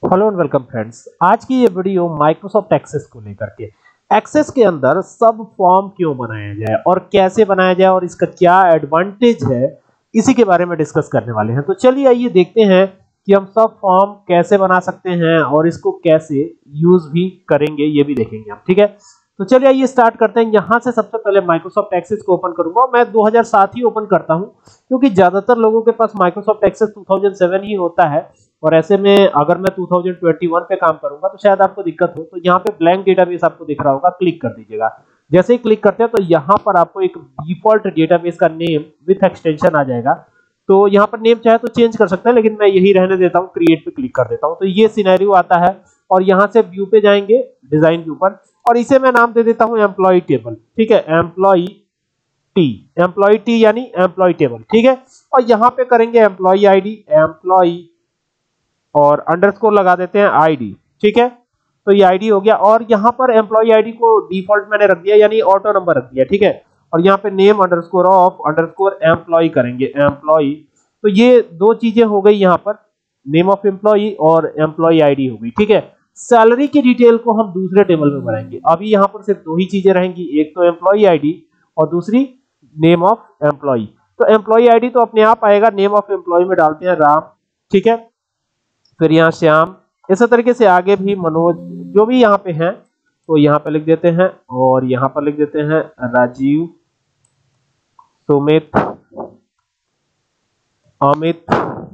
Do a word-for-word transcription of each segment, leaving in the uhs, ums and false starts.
Hello and welcome friends. आज की ये वीडियो माइक्रोसॉफ्ट एक्सेस को लेकर के एक्सेस के अंदर सब फॉर्म क्यों बनाया जाए और कैसे बनाया जाए और इसका क्या एडवांटेज है, इसी के बारे में डिस्कस करने वाले हैं। तो चलिए आइए देखते हैं कि हम सब फॉर्म कैसे बना सकते हैं और इसको कैसे यूज भी करेंगे, ये भी देखेंगे हम। ठीक है, तो चलिए आइए स्टार्ट करते हैं। यहां से सबसे पहले माइक्रोसॉफ्ट एक्सेस को ओपन करूंगा। मैं दो हज़ार सात ही ओपन करता हूं क्योंकि ज्यादातर लोगों के पास माइक्रोसॉफ्ट एक्सेस दो हज़ार सात ही होता है और ऐसे में अगर मैं दो हज़ार इक्कीस पे काम करूंगा तो शायद आपको दिक्कत हो। तो यहाँ पे ब्लैंक डेटाबेस आपको दिख रहा होगा, क्लिक कर दीजिएगा। जैसे ही क्लिक करते हैं तो यहाँ पर आपको एक डिफॉल्ट डेटाबेस का नेम विथ एक्सटेंशन आ जाएगा। तो यहाँ पर नेम चाहे तो चेंज कर सकते हैं, लेकिन मैं यही रहने देता हूँ, क्रिएट पे क्लिक कर देता हूँ। तो ये सिनेरियो आता है और यहाँ से व्यू पे जाएंगे, डिजाइन के ऊपर, और इसे मैं नाम दे देता हूँ एम्प्लॉय टेबल। ठीक है, एम्प्लॉय टी, एम्प्लॉय टी यानी एम्प्लॉय टेबल। ठीक है, और यहाँ पे करेंगे एम्प्लॉय आईडी, एम्प्लॉय और अंडरस्कोर लगा देते हैं आईडी। ठीक है, तो ये आईडी हो गया और यहाँ पर एम्प्लॉय आईडी को डिफॉल्ट मैंने रख दिया यानी ऑटो नंबर रख दिया। ठीक है, और यहाँ पे name underscore of underscore employ करेंगे, एम्प्लॉय। तो ये दो चीजें हो गई, यहाँ पर नेम ऑफ एम्प्लॉय और एम्प्लॉय आईडी हो गई। ठीक है, सैलरी की डिटेल को हम दूसरे टेबल में भरेंगे। अभी यहाँ पर सिर्फ दो ही चीजें रहेंगी, एक तो एम्प्लॉय आईडी और दूसरी नेम ऑफ एम्प्लॉय। तो एम्प्लॉय आईडी तो अपने आप आएगा, नेम ऑफ एम्प्लॉय में डालते हैं राम। ठीक है, फिर यहाँ श्याम, इसी तरीके से आगे भी मनोज, जो भी यहाँ पे हैं तो यहाँ पे लिख देते हैं और यहाँ पर लिख देते हैं राजीव, सुमित, अमित,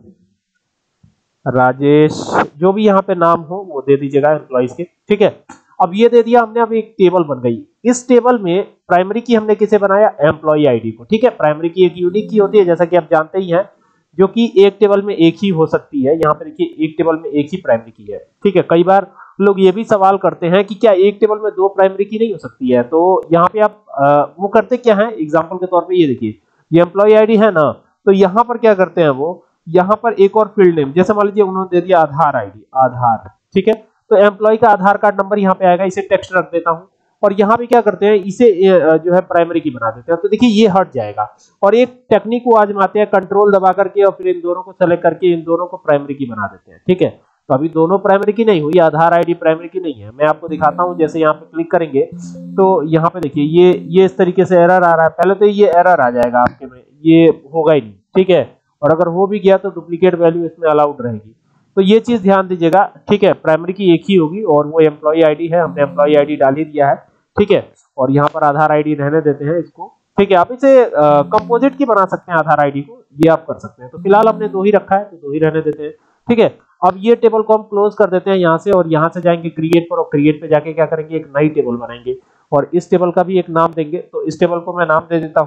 राजेश, जो भी यहाँ पे नाम हो वो दे दीजिएगा एम्प्लॉइज के। ठीक है, अब ये दे दिया हमने। अब एक टेबल बन गई। इस टेबल में प्राइमरी की हमने किसे बनाया, एम्प्लॉय आईडी को। ठीक है, प्राइमरी की एक यूनिक की होती है, जैसा कि आप जानते ही हैं, जो कि एक टेबल में एक ही हो सकती है। यहाँ पे देखिए एक टेबल में एक ही प्राइमरी की है। ठीक है, कई बार लोग ये भी सवाल करते हैं कि क्या एक टेबल में दो प्राइमरी की नहीं हो सकती है। तो यहाँ पे आप आ, वो करते क्या है, एग्जाम्पल के तौर पे ये देखिए, ये एम्प्लॉय आईडी है ना, तो यहाँ पर क्या करते हैं वो, यहाँ पर एक और फील्ड नेम, जैसे मान लीजिए उन्होंने दे दिया आधार आईडी, आधार। ठीक है, तो एम्प्लॉय का आधार कार्ड नंबर यहाँ पे आएगा, इसे टेक्स्ट रख देता हूँ। और यहाँ पे क्या करते हैं, इसे जो है प्राइमरी की बना देते हैं। तो देखिए ये हट जाएगा और एक टेक्निक को आजमाते हैं, कंट्रोल दबा करके और फिर इन दोनों को सेलेक्ट करके इन दोनों को प्राइमरी की बना देते हैं। ठीक है, तो अभी दोनों प्राइमरी की नहीं हुई, आधार आईडी प्राइमरी की नहीं है। मैं आपको दिखाता हूँ, जैसे यहाँ पे क्लिक करेंगे तो यहाँ पे देखिए ये ये इस तरीके से एरर आ रहा है। पहले तो ये एरर आ जाएगा आपके में, ये होगा ही नहीं। ठीक है, और अगर हो भी गया तो डुप्लीकेट वैल्यू इसमें अलाउड रहेगी। तो ये चीज ध्यान दीजिएगा। ठीक है, प्राइमरी की एक ही होगी और वो एम्प्लॉय आईडी है, हमने एम्प्लॉय आईडी डाल ही दिया है। ठीक है, और यहाँ पर आधार आईडी रहने देते हैं इसको। ठीक है, आप इसे कंपोजिट की बना सकते हैं आधार आईडी को, ये आप कर सकते हैं। तो फिलहाल हमने दो ही रखा है तो दो ही रहने देते हैं। ठीक है, अब ये टेबल को हम क्लोज कर देते हैं यहाँ से और यहाँ से जाएंगे क्रिएट पर और क्रिएट पे जाके क्या करेंगे, एक नई टेबल बनाएंगे और इस टेबल का भी एक नाम देंगे। तो इस टेबल को मैं नाम दे देता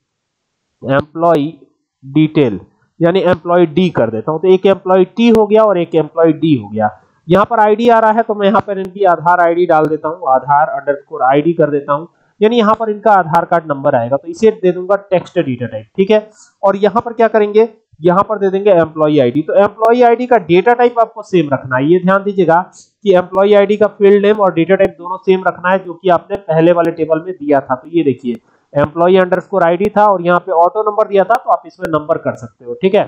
हूँ एम्प्लॉय डिटेल यानी एम्प्लॉय डी कर देता हूं। तो एक एम्प्लॉय टी हो गया और एक एम्प्लॉय डी हो गया। यहाँ पर आईडी आ रहा है तो मैं यहाँ पर इनकी आधार आईडी डाल देता हूँ, आधार अंडरस्कोर आईडी कर देता हूँ, यानी यहाँ पर इनका आधार कार्ड नंबर आएगा। तो इसे दे दूंगा टेक्स्ट डेटा टाइप। ठीक है, और यहाँ पर क्या करेंगे, यहाँ पर दे देंगे एम्प्लॉय आईडी। तो एम्प्लॉय आईडी का डेटा टाइप आपको सेम रखना है। ये ध्यान दीजिएगा कि एम्प्लॉय आईडी का फील्ड नेम और डेटा टाइप दोनों सेम रखना है, जो कि आपने पहले वाले टेबल में दिया था। तो ये देखिए एम्प्लॉय अंडरस्कोर आईडी था और यहाँ पे ऑटो नंबर दिया था, तो आप इसमें नंबर कर सकते हो। ठीक है,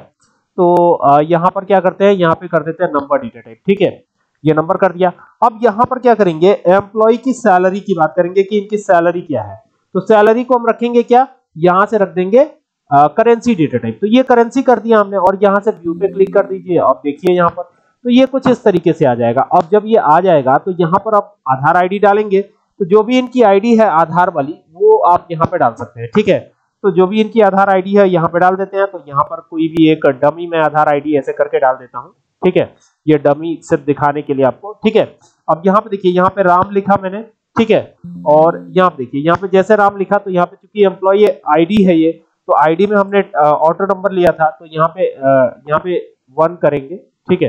तो यहाँ पर क्या करते हैं, यहाँ पे कर देते हैं नंबर डेटा टाइप। ठीक है, ये नंबर कर दिया। अब यहाँ पर क्या करेंगे, एम्प्लॉय की सैलरी की बात करेंगे कि इनकी सैलरी क्या है। तो सैलरी को हम रखेंगे क्या, यहाँ से रख देंगे करेंसी डेटा टाइप। तो ये करेंसी कर दिया हमने और यहाँ से व्यू पे क्लिक कर दीजिए। अब देखिए यहाँ पर तो ये कुछ इस तरीके से आ जाएगा। अब जब ये आ जाएगा तो यहाँ पर आप आधार आईडी डालेंगे, तो जो भी इनकी आईडी है आधार वाली वो आप यहाँ पे डाल सकते हैं। ठीक है, तो जो भी इनकी आधार आईडी है यहाँ पे डाल देते हैं। तो यहाँ पर कोई भी एक डमी में आधार आईडी ऐसे करके डाल देता हूँ। ठीक है, ये डमी सिर्फ दिखाने के लिए आपको। ठीक है, अब यहाँ पे देखिए, यहाँ पे राम लिखा मैंने। ठीक है, और यहाँ पे देखिए, यहाँ पे जैसे राम लिखा तो यहाँ पे चूंकि एम्प्लॉय आईडी है ये, तो आईडी में हमने ऑटो नंबर लिया था, तो यहाँ पे यहाँ पे वन करेंगे। ठीक है,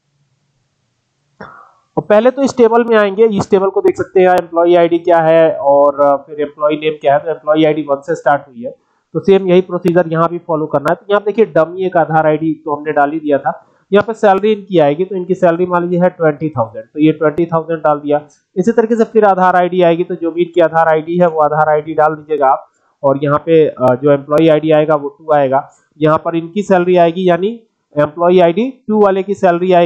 और पहले तो इस टेबल में आएंगे, इस टेबल को देख सकते हैं एम्प्लॉय आईडी क्या है और फिर एम्प्लॉय नेम क्या है। तो एम्प्लॉय आईडी वन से स्टार्ट हुई है, तो सेम यही प्रोसीजर यहाँ भी फॉलो करना है। तो यहाँ देखिए डमी एक आधार आईडी तो हमने डाल ही दिया था। यहाँ पे सैलरी इनकी आएगी, तो इनकी सैलरी मान लीजिए है ट्वेंटी थाउजेंड, तो ये ट्वेंटी थाउजेंड डाल दिया। इसी तरीके से फिर आधार आईडी आएगी, तो जो भी इनकी आधार आईडी है वो आधार आईडी डाल दीजिएगा आप। और यहाँ पे जो एम्प्लॉय आईडी आएगा वो टू आएगा। यहाँ पर इनकी सैलरी आएगी यानी एम्प्लॉय आईडी टू वाले की सैलरी आएगी।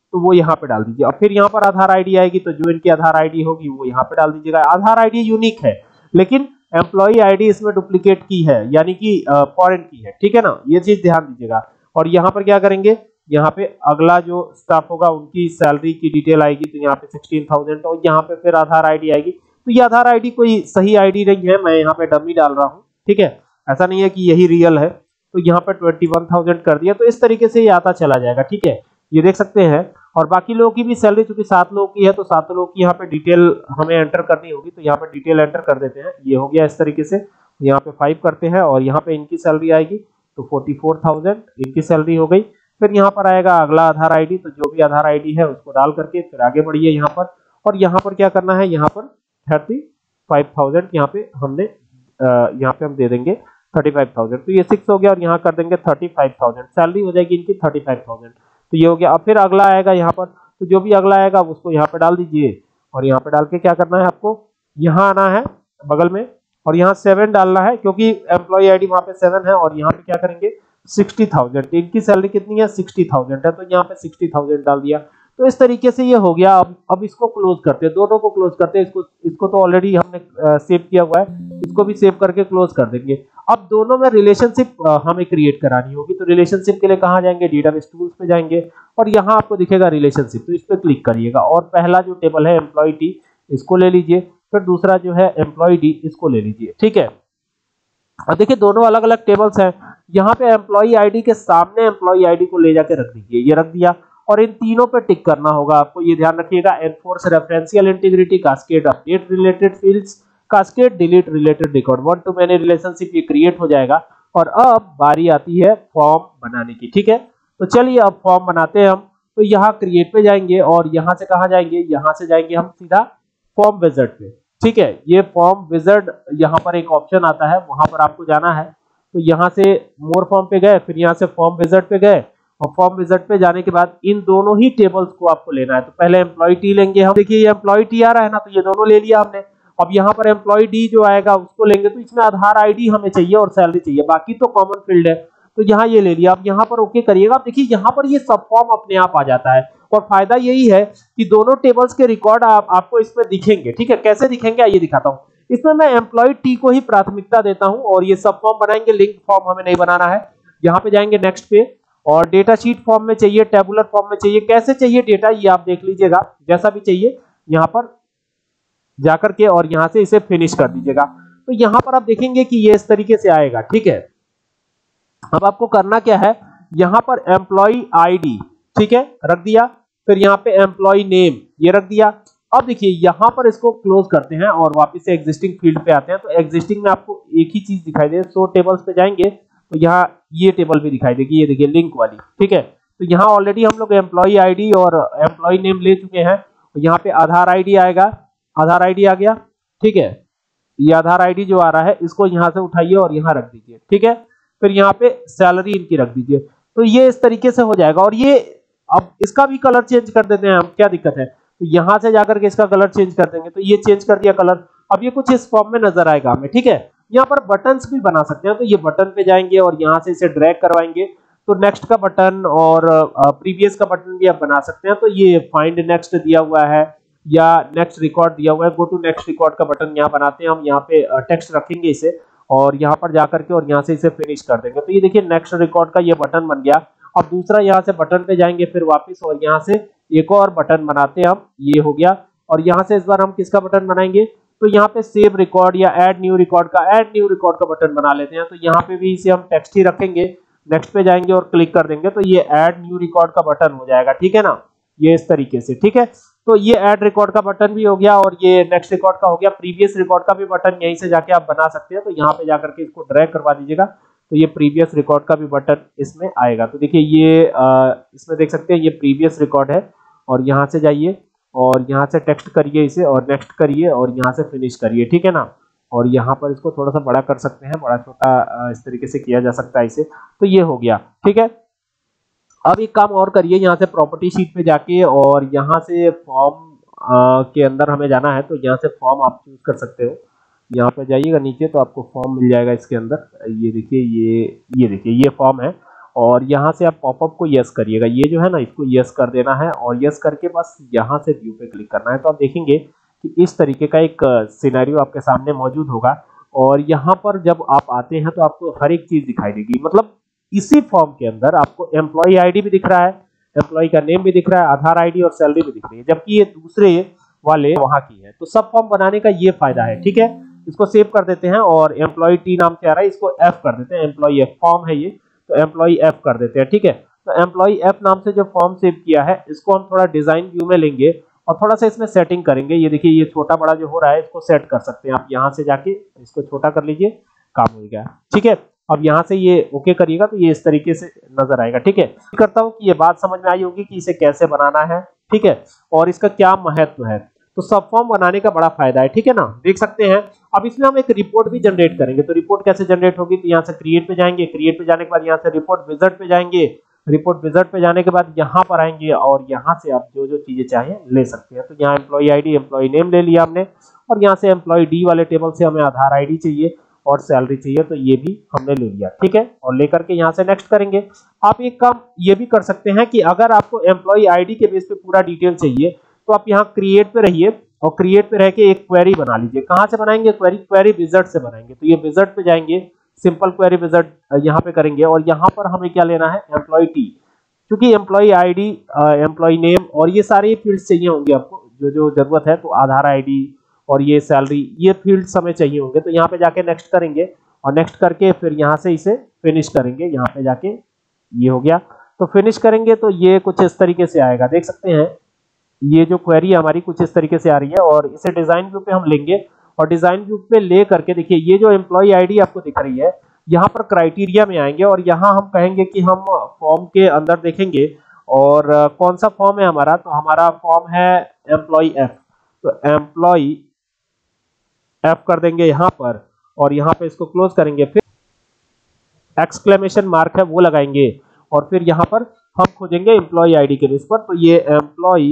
तो वो यहाँ पे डाल दीजिए। अब फिर यहाँ पर आधार आईडी आएगी, तो जो इनकी आधार आईडी होगी वो यहाँ पे डाल दीजिएगा। आधार आईडी यूनिक है, लेकिन एम्प्लॉय आईडी इसमें डुप्लीकेट की है, यानी कि फॉरेन की है, ठीक है ना, ये चीज ध्यान दीजिएगा। और यहाँ पर क्या करेंगे, यहाँ पे अगला जो स्टाफ होगा उनकी सैलरी की डिटेल आएगी, तो यहाँ पे सोलह हज़ार और यहाँ पे फिर आधार आईडी आएगी। तो ये आधार आईडी कोई सही आईडी नहीं है, मैं यहाँ पे डमी डाल रहा हूँ, ठीक है, ऐसा नहीं है कि यही रियल है। तो यहाँ पे इक्कीस हज़ार कर दिया, तो इस तरीके से ये आता चला जाएगा, ठीक है, ये देख सकते हैं। और बाकी लोगों की भी सैलरी चूंकि सात लोगों की है, तो सात लोगों की यहाँ पे डिटेल हमें एंटर करनी होगी, तो यहाँ पे डिटेल एंटर कर देते हैं। ये हो गया इस तरीके से, यहाँ पे फाइव करते हैं और यहाँ पे इनकी सैलरी आएगी, तो चौवालीस हज़ार इनकी सैलरी हो गई। फिर यहाँ पर आएगा अगला आधार आईडी, तो जो भी आधार आईडी है उसको डाल करके फिर आगे बढ़िए यहाँ पर। और यहाँ पर क्या करना है, यहाँ पर पैंतीस हज़ार यहाँ पे हमने यहाँ पे हम दे देंगे पैंतीस हज़ार, तो ये सिक्स हो गया और यहाँ कर देंगे पैंतीस हज़ार, सैलरी हो जाएगी इनकी पैंतीस हज़ार। तो ये हो गया। अब फिर अगला आएगा यहाँ पर, तो जो भी अगला आएगा उसको यहाँ पे डाल दीजिए और यहाँ पे डाल के क्या करना है, आपको यहाँ आना है बगल में और यहाँ सेवन डालना है, क्योंकि एम्प्लॉय आईडी वहां पे सेवन है। और यहाँ पे क्या करेंगे, साठ हज़ार, इनकी सैलरी कितनी है, साठ हज़ार है, तो यहाँ पे साठ हज़ार डाल दिया। तो इस तरीके से ये हो गया। अब अब इसको क्लोज करते हैं, दोनों को क्लोज करते हैं। इसको इसको तो ऑलरेडी हमने सेव किया हुआ है, इसको भी सेव करके क्लोज कर देंगे। अब दोनों में रिलेशनशिप हमें क्रिएट करानी होगी, तो रिलेशनशिप के लिए कहाँ जाएंगे, डेटाबेस टूल्स पे जाएंगे और यहाँ आपको दिखेगा रिलेशनशिप, तो इस पे क्लिक करिएगा। और पहला जो टेबल है एम्प्लॉय टी, इसको ले लीजिए, फिर दूसरा जो है एम्प्लॉय डी, इसको ले लीजिए, ठीक है। और देखिए दोनों अलग अलग टेबल्स हैं। यहाँ पे एम्प्लॉय आईडी के सामने एम्प्लॉय आईडी को ले जाके रख दीजिए, ये रख दिया। और इन तीनों पे टिक करना होगा आपको, ये ध्यान रखिएगा, enforce referential integrity, cascade update related fields, cascade delete related record, one to many relationship ये क्रिएट हो जाएगा। और अब बारी आती है फॉर्म बनाने की, ठीक है। तो चलिए अब फॉर्म बनाते हैं हम। तो यहाँ क्रिएट पे जाएंगे और यहाँ से कहाँ जाएंगे, यहाँ से जाएंगे हम सीधा फॉर्म विजार्ड पे, ठीक है। ये फॉर्म विजार्ड, यहाँ पर एक ऑप्शन आता है, वहां पर आपको जाना है। तो यहाँ से मोर फॉर्म पे गए, फिर यहाँ से फॉर्म विजार्ड पे गए और फॉर्म विजार्ड पे जाने के बाद इन दोनों ही टेबल्स को आपको लेना है। तो पहले एम्प्लॉय टी लेंगे हम, देखिए ये एम्प्लॉय टी आ रहा है ना, तो ये दोनों ले लिया हमने। अब यहाँ पर एम्प्लॉय डी जो आएगा उसको लेंगे, तो इसमें आधार आईडी हमें चाहिए और सैलरी चाहिए, बाकी तो कॉमन फील्ड है, तो यहाँ ये ले लिया। अब यहाँ पर ओके करिएगा। आप देखिए यहाँ पर ये सब फॉर्म अपने आप आ जाता है और फायदा यही है कि दोनों टेबल्स के रिकॉर्ड आप, आपको इसमें दिखेंगे, ठीक है। कैसे दिखेंगे आइए दिखाता हूँ। इसमें मैं एम्प्लॉय टी को ही प्राथमिकता देता हूं और ये सब फॉर्म बनाएंगे, लिंक फॉर्म हमें नहीं बनाना है। यहाँ पे जाएंगे नेक्स्ट पे, और डेटा शीट फॉर्म में चाहिए, टेबुलर फॉर्म में चाहिए, कैसे चाहिए डेटा ये आप देख लीजिएगा, जैसा भी चाहिए यहाँ पर जाकर के और यहाँ से इसे फिनिश कर दीजिएगा। तो यहाँ पर आप देखेंगे कि ये इस तरीके से आएगा, ठीक है। अब आपको करना क्या है, यहाँ पर एम्प्लॉय आईडी, ठीक है, रख दिया। फिर यहाँ पे एम्प्लॉय नेम ये रख दिया। अब देखिए यहाँ पर इसको क्लोज करते हैं और वापस से एग्जिस्टिंग फील्ड पे आते हैं। तो एग्जिस्टिंग में आपको एक ही चीज दिखाई दे, सो टेबल्स पे जाएंगे तो यहाँ ये टेबल भी दिखाई देगी, ये देखिए लिंक वाली, ठीक है। तो यहाँ ऑलरेडी हम लोग एम्प्लॉय आईडी और एम्प्लॉय नेम ले चुके हैं। तो यहाँ पे आधार आईडी आएगा, आधार आईडी आ गया, ठीक है। ये आधार आईडी जो आ रहा है इसको यहाँ से उठाइए और यहाँ रख दीजिए, ठीक है। फिर यहाँ पे सैलरी इनकी रख दीजिए। तो ये इस तरीके से हो जाएगा। और ये अब इसका भी कलर चेंज कर देते हैं हम, क्या दिक्कत है। तो यहां से जाकर के इसका कलर चेंज कर देंगे, तो ये चेंज कर दिया कलर। अब ये कुछ इस फॉर्म में नजर आएगा हमें, ठीक है। यहाँ पर बटन्स भी बना सकते हैं, तो ये बटन पे जाएंगे और यहाँ से इसे ड्रैग करवाएंगे, तो नेक्स्ट का बटन और प्रीवियस का बटन भी आप बना सकते हैं। तो ये फाइंड नेक्स्ट दिया हुआ है या नेक्स्ट रिकॉर्ड दिया हुआ है, गो टू नेक्स्ट रिकॉर्ड का बटन यहाँ बनाते हैं हम। यहाँ पे टेक्स्ट रखेंगे इसे और यहाँ पर जाकर के और यहाँ से इसे फिनिश कर देंगे। तो ये देखिए नेक्स्ट रिकॉर्ड का ये बटन बन गया। अब दूसरा यहाँ से बटन पे जाएंगे फिर वापस और यहाँ से एक और बटन बनाते हैं हम, ये हो गया। और यहाँ से इस बार हम किसका बटन बनाएंगे, तो यहाँ पे सेव रिकॉर्ड या ऐड न्यू रिकॉर्ड का ऐड न्यू रिकॉर्ड का बटन बना लेते हैं। तो यहाँ पे भी इसे हम टेक्स्ट ही रखेंगे, नेक्स्ट पे जाएंगे और क्लिक कर देंगे, तो ये ऐड न्यू रिकॉर्ड का बटन हो जाएगा, ठीक है ना, ये इस तरीके से, ठीक है। तो ये ऐड रिकॉर्ड का बटन भी हो गया और ये नेक्स्ट रिकॉर्ड का हो गया। प्रीवियस रिकॉर्ड का भी बटन यहीं से जाके आप बना सकते हैं। तो यहाँ पे जाकर के इसको ड्रैग करवा दीजिएगा, तो ये प्रीवियस रिकॉर्ड का भी बटन इसमें आएगा। तो देखिए ये आ, इसमें देख सकते हैं ये प्रीवियस रिकॉर्ड है। और यहाँ से जाइए और यहाँ से टेक्स्ट करिए इसे और नेक्स्ट करिए और यहाँ से फिनिश करिए, ठीक है ना। और यहाँ पर इसको थोड़ा सा बड़ा कर सकते हैं, बड़ा छोटा इस तरीके से किया जा सकता है इसे। तो ये हो गया, ठीक है। अब एक काम और करिए, यहाँ से प्रॉपर्टी शीट पे जाके और यहाँ से फॉर्म के अंदर हमें जाना है। तो यहाँ से फॉर्म आप चूज कर सकते हो, यहाँ पे जाइएगा नीचे तो आपको फॉर्म मिल जाएगा इसके अंदर। ये देखिए ये ये देखिए ये फॉर्म है और यहाँ से आप पॉपअप को यस करिएगा, ये जो है ना इसको यस कर देना है और यस करके बस यहाँ से व्यू पे क्लिक करना है। तो आप देखेंगे कि इस तरीके का एक सिनेरियो आपके सामने मौजूद होगा और यहाँ पर जब आप आते हैं तो आपको हर एक चीज दिखाई देगी। मतलब इसी फॉर्म के अंदर आपको एम्प्लॉय आईडी भी दिख रहा है, एम्प्लॉय का नेम भी दिख रहा है, आधार आईडी और सैलरी भी दिख रही है, जबकि ये दूसरे वाले वहां की है। तो सब फॉर्म बनाने का ये फायदा है। ठीक है, इसको सेव कर देते हैं और एम्प्लॉय टी नाम से आ रहा है, इसको एफ कर देते हैं, एम्प्लॉय एफ फॉर्म है ये, तो एम्प्लॉय एफ कर देते हैं। ठीक है, तो एम्प्लॉय एफ नाम से जो फॉर्म सेव किया है इसको हम थोड़ा डिजाइन व्यू में लेंगे और थोड़ा सा इसमें सेटिंग करेंगे। ये देखिए ये छोटा बड़ा जो हो रहा है इसको सेट कर सकते हैं आप, यहाँ से जाके इसको छोटा कर लीजिए, काम हो गया। ठीक है, अब यहाँ से ये ओके करिएगा तो ये इस तरीके से नजर आएगा। ठीक है, करता हूँ कि ये बात समझ में आई होगी कि इसे कैसे बनाना है। ठीक है, और इसका क्या महत्व है। तो सब फॉर्म बनाने का बड़ा फायदा है। ठीक है ना, देख सकते हैं। अब इसमें हम एक रिपोर्ट भी जनरेट करेंगे। तो रिपोर्ट कैसे जनरेट होगी, तो यहाँ से क्रिएट पे जाएंगे, क्रिएट पे जाने के बाद यहाँ से रिपोर्ट विजार्ड पे जाएंगे, रिपोर्ट विजार्ड पे जाने के बाद यहाँ पर आएंगे और यहाँ से आप जो जो चीजें चाहें ले सकते हैं। तो यहाँ एम्प्लॉय आईडी, एम्प्लॉय नेम ले लिया हमने और यहाँ से एम्प्लॉय डी वाले टेबल से हमें आधार आईडी चाहिए और सैलरी चाहिए, तो ये भी हमने ले लिया। ठीक है, और लेकर के यहाँ से नेक्स्ट करेंगे। आप एक काम ये भी कर सकते हैं कि अगर आपको एम्प्लॉय आईडी के बेस पे पूरा डिटेल चाहिए तो आप यहाँ क्रिएट पे रहिए और क्रिएट पे रह के एक क्वेरी बना लीजिए। कहाँ से बनाएंगे क्वेरी, क्वेरी विजार्ड से बनाएंगे। तो ये विजार्ड पे जाएंगे, सिंपल क्वेरी विजार्ड यहाँ पे करेंगे और यहाँ पर हमें क्या लेना है, एम्प्लॉय टी। क्योंकि एम्प्लॉय आईडी, एम्प्लॉय नेम और ये सारे फील्ड्स चाहिए होंगे आपको जो जो जरूरत है, तो आधार आईडी और ये सैलरी, ये फील्ड्स हमें चाहिए होंगे। तो यहाँ पे जाके नेक्स्ट करेंगे और नेक्स्ट करके फिर यहाँ से इसे फिनिश करेंगे। यहाँ पे जाके ये हो गया, तो फिनिश करेंगे तो ये कुछ इस तरीके से आएगा। देख सकते हैं ये जो क्वेरी हमारी कुछ इस तरीके से आ रही है और इसे डिजाइन व्यू पे हम लेंगे और डिजाइन व्यू पे ले करके देखिए ये जो एम्प्लॉय आईडी आपको दिख रही है, यहाँ पर क्राइटेरिया में आएंगे और यहाँ हम कहेंगे कि हम फॉर्म के अंदर देखेंगे और कौन सा फॉर्म है हमारा, तो हमारा फॉर्म है एम्प्लॉय एफ। तो एम्प्लॉय एफ कर देंगे यहाँ पर और यहाँ पे इसको क्लोज करेंगे, फिर एक्सक्लेमेशन मार्क है वो लगाएंगे और फिर यहाँ पर हम खोजेंगे एम्प्लॉय आईडी के बेस पर। तो ये एम्प्लॉय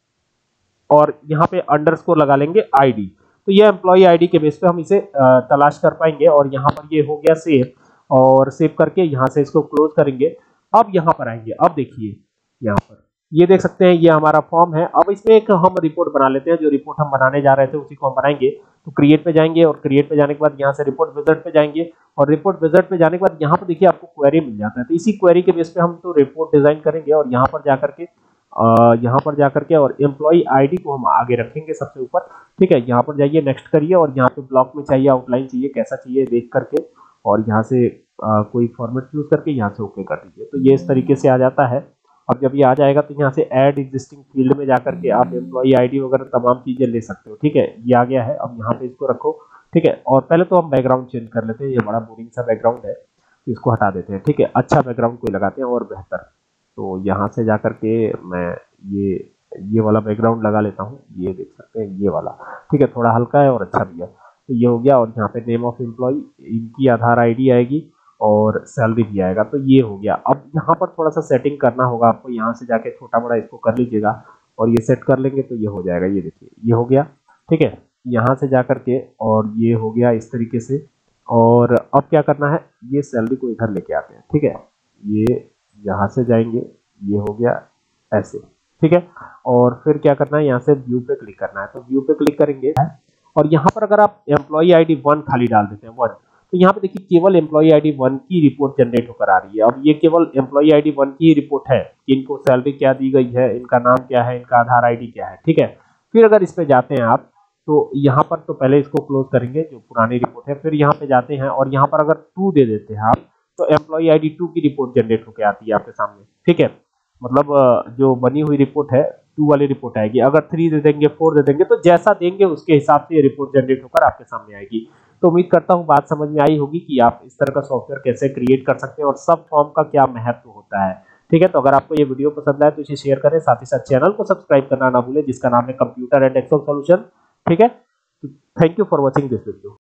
और यहाँ पे अंडरस्कोर लगा लेंगे आईडी, तो ये एम्प्लॉय आईडी के बेस पे हम इसे तलाश कर पाएंगे। और यहाँ पर ये हो गया सेव और सेव करके यहाँ से इसको क्लोज करेंगे। अब यहाँ पर आएंगे, अब देखिए यहाँ पर ये देख सकते हैं ये हमारा फॉर्म है। अब इसमें एक हम रिपोर्ट बना लेते हैं, जो रिपोर्ट हम बनाने जा रहे थे उसी को हम बनाएंगे। तो क्रिएट पे जाएंगे और क्रिएट पे जाने के बाद यहाँ से रिपोर्ट विजार्ड पे जाएंगे और रिपोर्ट विजार्ड पे जाने के बाद यहाँ पर देखिए आपको क्वेरी मिल जाता है। तो इसी क्वेरी के बेस पे हम तो रिपोर्ट डिजाइन करेंगे और यहाँ पर जाकर के यहाँ पर जाकर के और एम्प्लॉय आईडी को हम आगे रखेंगे सबसे ऊपर। ठीक है, यहाँ पर जाइए, नेक्स्ट करिए और यहाँ पे ब्लॉक में चाहिए, आउटलाइन चाहिए, कैसा चाहिए देख करके और यहाँ से आ, कोई फॉर्मेट चूज करके यहाँ से ओके कर दीजिए। तो ये इस तरीके से आ जाता है। अब जब ये आ जाएगा तो यहाँ से ऐड एग्जिस्टिंग फील्ड में जाकर के आप एम्प्लॉय आईडी वगैरह तमाम चीजें ले सकते हो। ठीक है, ये आ गया है। अब यहाँ पे इसको रखो। ठीक है, और पहले तो हम बैकग्राउंड चेंज कर लेते हैं, ये बड़ा बोरिंग सा बैकग्राउंड है तो इसको हटा देते हैं। ठीक है, अच्छा बैकग्राउंड कोई लगाते हैं और बेहतर। तो यहाँ से जाकर के मैं ये ये वाला बैकग्राउंड लगा लेता हूँ, ये देख सकते हैं ये वाला। ठीक है, थोड़ा हल्का है और अच्छा भी है। तो ये हो गया और यहाँ पे नेम ऑफ एम्प्लॉय, इनकी आधार आईडी आएगी और सैलरी भी आएगा। तो ये हो गया। अब यहाँ पर थोड़ा सा सेटिंग करना होगा आपको, यहाँ से जाके छोटा बड़ा इसको कर लीजिएगा और ये सेट कर लेंगे तो ये हो जाएगा। ये देखिए ये हो गया। ठीक है, यहाँ से जाकर के और ये हो गया इस तरीके से। और अब क्या करना है, ये सैलरी को इधर लेके आते हैं। ठीक है, ये यहाँ से जाएंगे, ये हो गया ऐसे। ठीक है, और फिर क्या करना है, यहाँ से व्यू पे क्लिक करना है। तो व्यू पे क्लिक करेंगे और यहाँ पर अगर आप एम्प्लॉय आईडी वन खाली डाल देते हैं वन, तो यहाँ पे देखिए केवल एम्प्लॉय आईडी वन की रिपोर्ट जनरेट होकर आ रही है। अब ये केवल एम्प्लॉय आईडी वन की रिपोर्ट है, इनको सैलरी क्या दी गई है, इनका नाम क्या है, इनका आधार आईडी क्या है। ठीक है, फिर अगर इस पे जाते हैं आप तो यहाँ पर तो पहले इसको क्लोज करेंगे जो पुरानी रिपोर्ट है, फिर यहाँ पे जाते हैं और यहाँ पर अगर टू दे देते हैं आप तो एम्प्लॉय आईडी टू की रिपोर्ट जनरेट होकर आती है आपके सामने। ठीक है, मतलब जो बनी हुई रिपोर्ट है टू वाली रिपोर्ट आएगी। अगर थ्री दे देंगे, फोर दे देंगे, तो जैसा देंगे उसके हिसाब से ये रिपोर्ट जनरेट होकर आपके सामने आएगी। तो उम्मीद करता हूँ बात समझ में आई होगी कि आप इस तरह का सॉफ्टवेयर कैसे क्रिएट कर सकते हैं और सब फॉर्म का क्या महत्व होता है। ठीक है, तो अगर आपको ये वीडियो पसंद आए तो इसे शेयर करें, साथ ही साथ चैनल को सब्सक्राइब करना ना भूलें जिसका नाम है कंप्यूटर एंड एक्सेल सॉल्यूशन। ठीक है, thank you for watching this video.